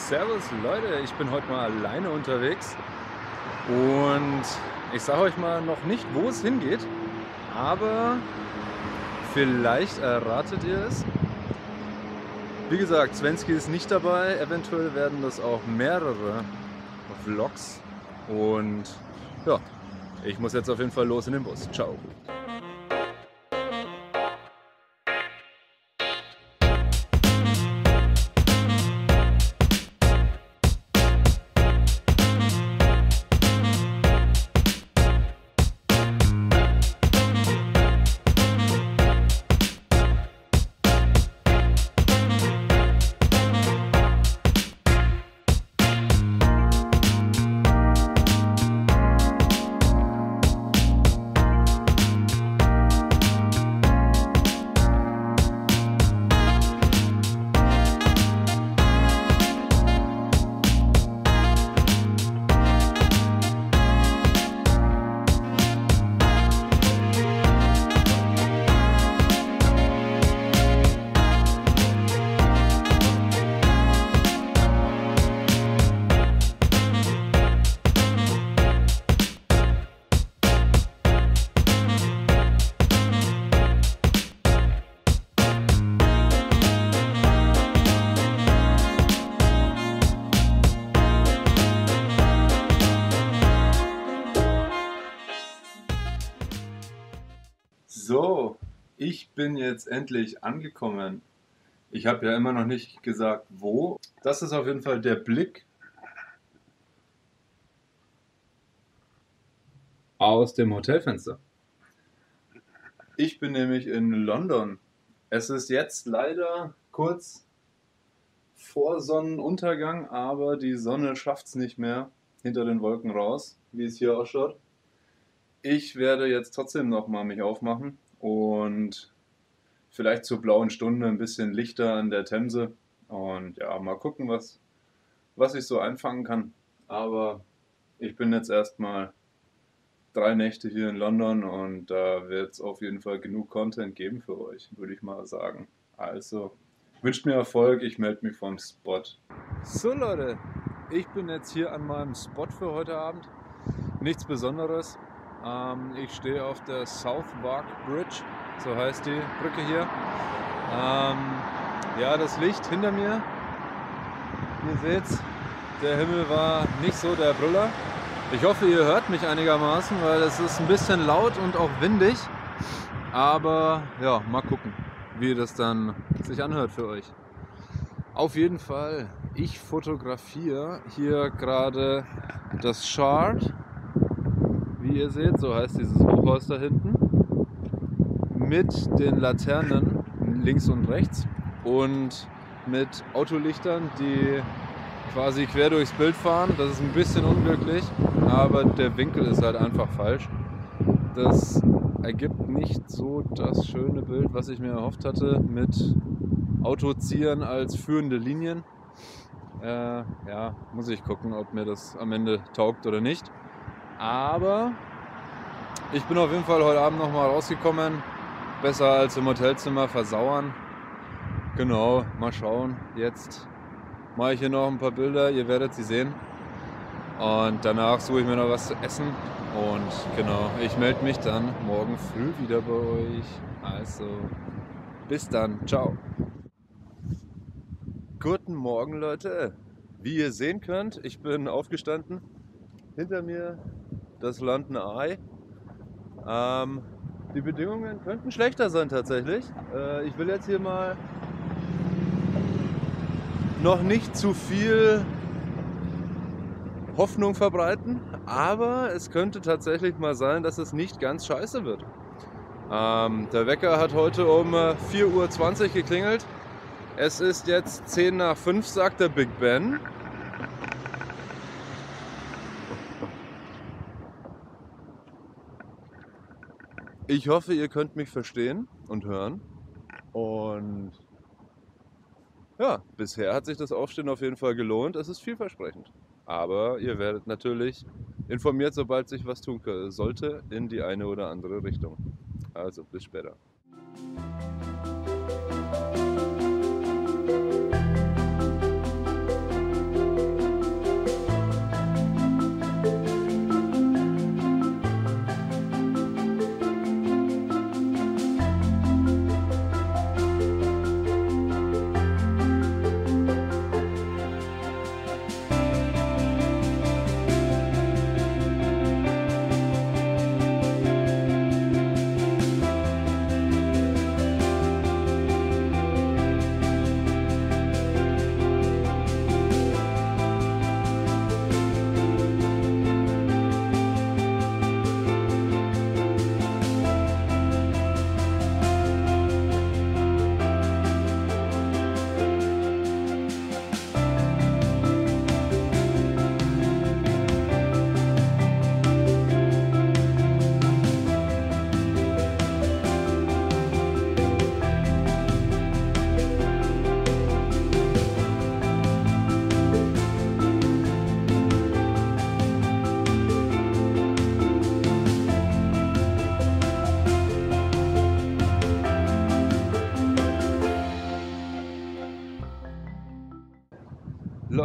Servus Leute, ich bin heute mal alleine unterwegs und ich sage euch mal noch nicht, wo es hingeht, aber vielleicht erratet ihr es. Wie gesagt, Svenski ist nicht dabei, eventuell werden das auch mehrere Vlogs und ja, ich muss jetzt auf jeden Fall los in den Bus. Ciao. So, ich bin jetzt endlich angekommen. Ich habe ja immer noch nicht gesagt, wo. Das ist auf jeden Fall der Blick aus dem Hotelfenster. Ich bin nämlich in London. Es ist jetzt leider kurz vor Sonnenuntergang, aber die Sonne schafft es nicht mehr hinter den Wolken raus, wie es hier ausschaut. Ich werde jetzt trotzdem nochmal mich aufmachen und vielleicht zur blauen Stunde ein bisschen Lichter an der Themse und ja, mal gucken, was ich so einfangen kann. Aber ich bin jetzt erstmal 3 Nächte hier in London und da wird es auf jeden Fall genug Content geben für euch, würde ich mal sagen. Also, wünscht mir Erfolg, ich melde mich vom Spot. So Leute, ich bin jetzt hier an meinem Spot für heute Abend. Nichts Besonderes. Ich stehe auf der Southwark Bridge, so heißt die Brücke hier. Ja, das Licht hinter mir, ihr seht's, der Himmel war nicht so der Brüller. Ich hoffe, ihr hört mich einigermaßen, weil es ist ein bisschen laut und auch windig. Aber ja, mal gucken, wie das dann sich anhört für euch. Auf jeden Fall, ich fotografiere hier gerade das Shard. Wie ihr seht, so heißt dieses Hochhaus da hinten, mit den Laternen links und rechts und mit Autolichtern, die quasi quer durchs Bild fahren. Das ist ein bisschen unglücklich, aber der Winkel ist halt einfach falsch. Das ergibt nicht so das schöne Bild, was ich mir erhofft hatte, mit Autoziehern als führende Linien. Ja, muss ich gucken, ob mir das am Ende taugt oder nicht. Aber ich bin auf jeden Fall heute Abend nochmal rausgekommen. Besser als im Hotelzimmer versauern. Genau, mal schauen. Jetzt mache ich hier noch ein paar Bilder, ihr werdet sie sehen. Und danach suche ich mir noch was zu essen. Und genau, ich melde mich dann morgen früh wieder bei euch. Also, bis dann. Ciao. Guten Morgen, Leute. Wie ihr sehen könnt, ich bin aufgestanden. Hinter mir das London Eye. Die Bedingungen könnten schlechter sein tatsächlich. Ich will jetzt hier mal noch nicht zu viel Hoffnung verbreiten, aber es könnte tatsächlich mal sein, dass es nicht ganz scheiße wird. Der Wecker hat heute um 4:20 Uhr geklingelt. Es ist jetzt 10 nach 5, sagt der Big Ben. Ich hoffe, ihr könnt mich verstehen und hören. Und ja, bisher hat sich das Aufstehen auf jeden Fall gelohnt. Es ist vielversprechend. Aber ihr werdet natürlich informiert, sobald sich was tun sollte, in die eine oder andere Richtung. Also bis später.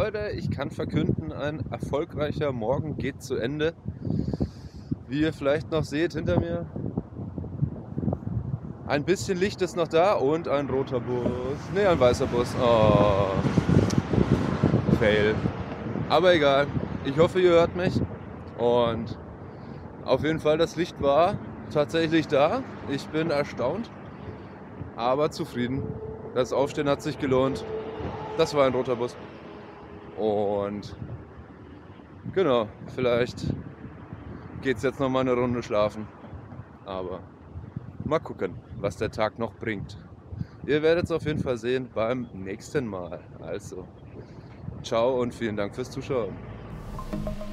Leute, ich kann verkünden, ein erfolgreicher Morgen geht zu Ende. Wie ihr vielleicht noch seht hinter mir, ein bisschen Licht ist noch da und ein roter Bus. Ne, ein weißer Bus. Oh, Fail. Aber egal, ich hoffe, ihr hört mich. Und auf jeden Fall, das Licht war tatsächlich da. Ich bin erstaunt, aber zufrieden. Das Aufstehen hat sich gelohnt. Das war ein roter Bus. Und genau, vielleicht geht es jetzt noch mal eine Runde schlafen. Aber mal gucken, was der Tag noch bringt. Ihr werdet es auf jeden Fall sehen beim nächsten Mal. Also, ciao und vielen Dank fürs Zuschauen.